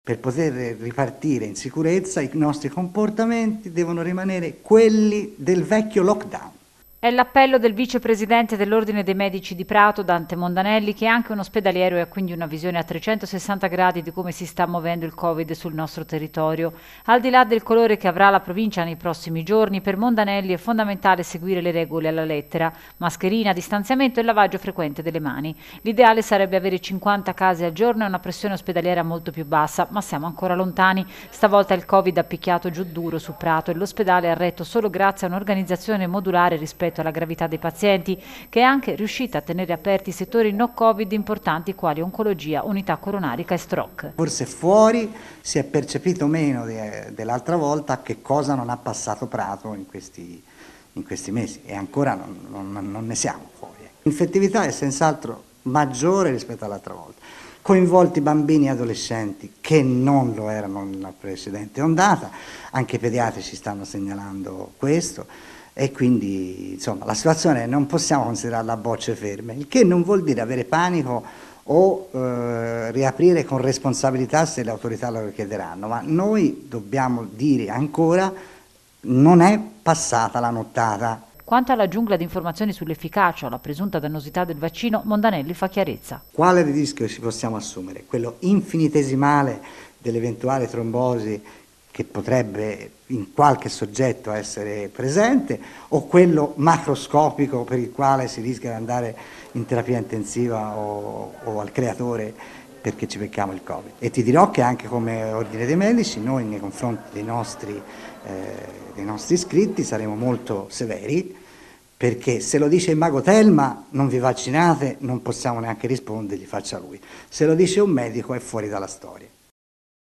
Per poter ripartire in sicurezza i nostri comportamenti devono rimanere quelli del vecchio lockdown. È l'appello del vicepresidente dell'Ordine dei Medici di Prato, Dante Mondanelli, che è anche un ospedaliero e ha quindi una visione a 360 gradi di come si sta muovendo il Covid sul nostro territorio. Al di là del colore che avrà la provincia nei prossimi giorni, per Mondanelli è fondamentale seguire le regole alla lettera: mascherina, distanziamento e lavaggio frequente delle mani. L'ideale sarebbe avere 50 casi al giorno e una pressione ospedaliera molto più bassa, ma siamo ancora lontani. Stavolta il Covid ha picchiato giù duro su Prato e l'ospedale ha retto solo grazie a un'organizzazione modulare rispetto alla gravità dei pazienti, che è anche riuscita a tenere aperti settori no Covid importanti quali oncologia, unità coronarica e stroke. Forse fuori si è percepito meno dell'altra volta che cosa non ha passato Prato in questi mesi, e ancora non ne siamo fuori. L'infettività è senz'altro maggiore rispetto all'altra volta, coinvolti bambini e adolescenti che non lo erano nella precedente ondata, anche i pediatrici stanno segnalando questo. E quindi insomma la situazione non possiamo considerarla a bocce ferme, il che non vuol dire avere panico o riaprire con responsabilità se le autorità lo richiederanno, ma noi dobbiamo dire ancora: non è passata la nottata. Quanto alla giungla di informazioni sull'efficacia o la presunta dannosità del vaccino, Mondanelli fa chiarezza. Quale rischio ci possiamo assumere? Quello infinitesimale dell'eventuale trombosi che potrebbe in qualche soggetto essere presente, o quello macroscopico per il quale si rischia di andare in terapia intensiva o al creatore perché ci becchiamo il Covid. E ti dirò che anche come Ordine dei Medici noi nei confronti dei nostri iscritti saremo molto severi, perché se lo dice il mago Telma non vi vaccinate non possiamo neanche rispondergli, faccia lui. Se lo dice un medico è fuori dalla storia.